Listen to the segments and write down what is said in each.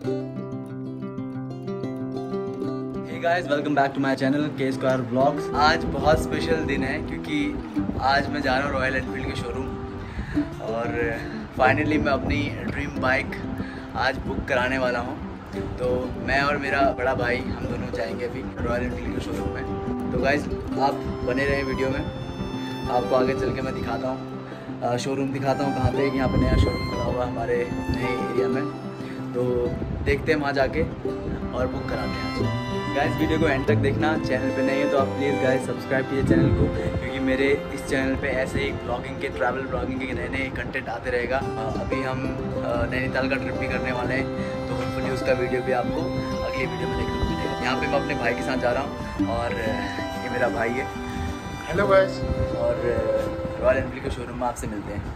Guys welcome back to my channel K square vlogs. आज बहुत special दिन है क्योंकि आज मैं जा रहा हूँ रॉयल एनफील्ड के शोरूम और फाइनली मैं अपनी ड्रीम बाइक आज बुक कराने वाला हूँ। तो मैं और मेरा बड़ा भाई हम दोनों जाएंगे अभी रॉयल एनफील्ड के शोरूम में। तो गाइस आप बने रहें वीडियो में, आपको आगे चल के मैं दिखाता हूँ, शोरूम दिखाता हूँ कहाँ पे। यहाँ पे नया शोरूम खुला हुआ हमारे नए एरिया में, तो देखते हैं वहाँ जाके और बुक कराते हैं आज। गाइस वीडियो को एंड तक देखना। चैनल पे नहीं है तो आप प्लीज़ गाइस सब्सक्राइब कीजिए चैनल को, क्योंकि मेरे इस चैनल पे ऐसे ही ब्लॉगिंग के, ट्रैवल ब्लॉगिंग के नए नए कंटेंट आते रहेगा। अभी हम नैनीताल का ट्रिप भी करने वाले हैं, तो होपफुली उसका वीडियो भी आपको अगली वीडियो में देखने को मिलेगा। यहाँ पे मैं अपने भाई के साथ जा रहा हूँ और ये मेरा भाई है। Hello guys. और रॉयल एनफील्ड के शोरूम में आपसे मिलते हैं।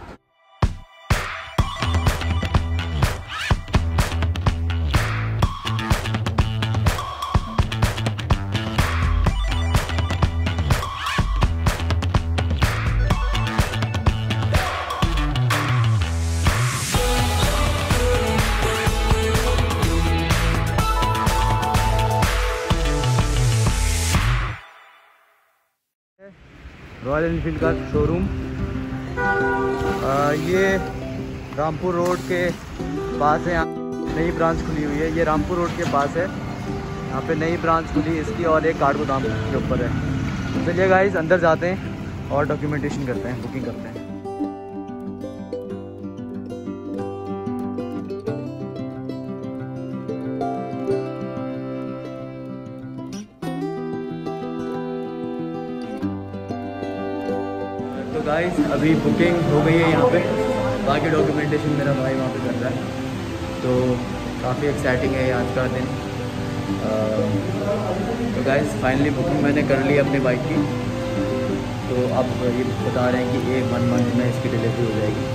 रॉयल एनफील्ड का शोरूम ये रामपुर रोड के पास है। यहाँ नई ब्रांच खुली हुई है, ये रामपुर रोड के पास है। यहाँ पे नई ब्रांच खुली इसकी और एक काठगोदाम के ऊपर है। तो चलिए गाइस अंदर जाते हैं और डॉक्यूमेंटेशन करते हैं, बुकिंग करते हैं। तो गाइस अभी बुकिंग हो गई है यहाँ पे, बाकी डॉक्यूमेंटेशन मेरा भाई वहाँ पे कर रहा है। तो काफ़ी एक्साइटिंग है आज का दिन। तो गाइस फाइनली बुकिंग मैंने कर ली अपनी बाइक की। तो अब ये बता रहे हैं कि 1 मंथ में इसकी डिलीवरी हो जाएगी।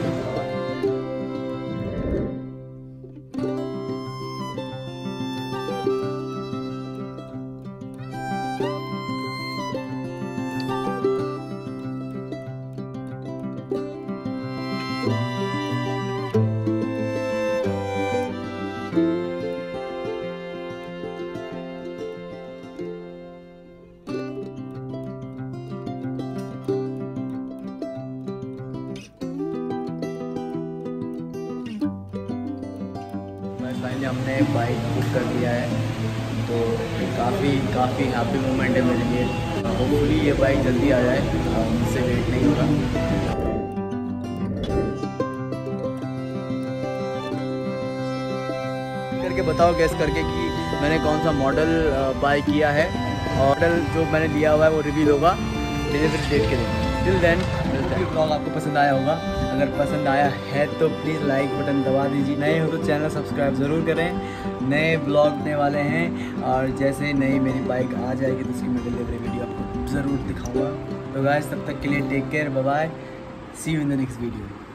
फाइनली हमने बाइक बुक कर दिया है, तो काफ़ी हैप्पी मोमेंट है मेरे लिए। होपफुली ये बाइक जल्दी आ जाए, मुझसे वेट नहीं होगा। करके बताओ गैस करके कि मैंने कौन सा मॉडल बाय किया है। मॉडल जो मैंने लिया हुआ है वो रिवील होगा डिलीवरी डेट के दिन। टिल देन ब्लॉग आपको पसंद आया होगा। अगर पसंद आया है तो प्लीज़ लाइक बटन दबा दीजिए। नए हो तो चैनल सब्सक्राइब ज़रूर करें। नए ब्लॉग आने वाले हैं और जैसे नई मेरी बाइक आ जाएगी तो उसकी मैं डिलीवरी वीडियो आपको ज़रूर दिखाऊंगा। तो गाइस तब तक के लिए take care, bye bye, see you in the next video.